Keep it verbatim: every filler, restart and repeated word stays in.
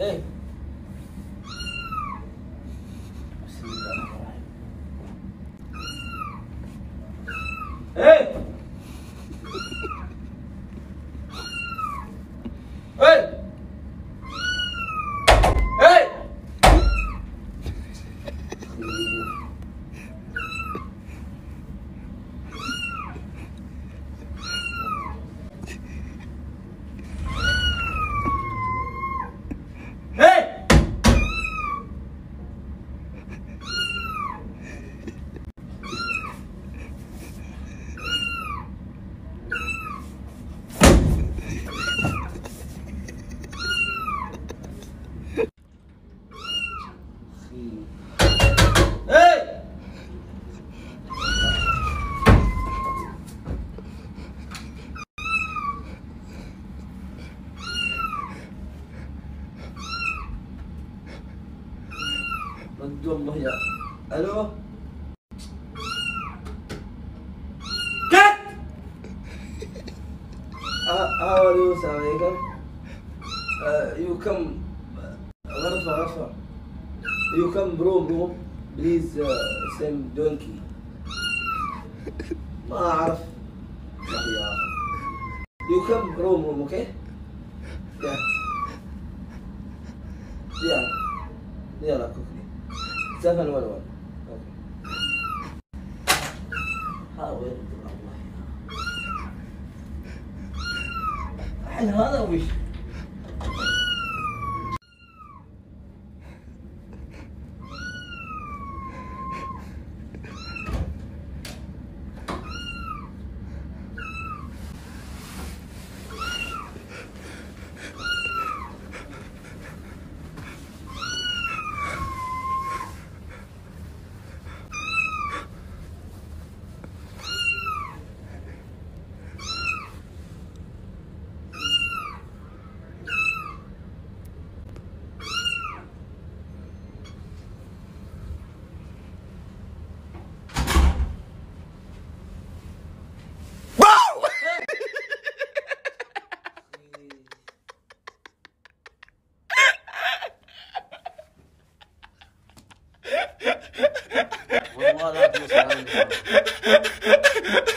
ايه بسم الله الرحمن الرحيم. ايه ايه ايه ايه ايه رد والله يا الو كات how are you السلام عليكم you come غرفة غرفة you come room room please send donkey ما أعرف يا you come room room okay yeah yeah يلا كوكلي seven one one okay حاول والله الحين هذا وش والله لا توصل